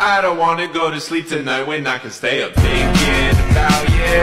I don't wanna go to sleep tonight when I can stay up thinking about you.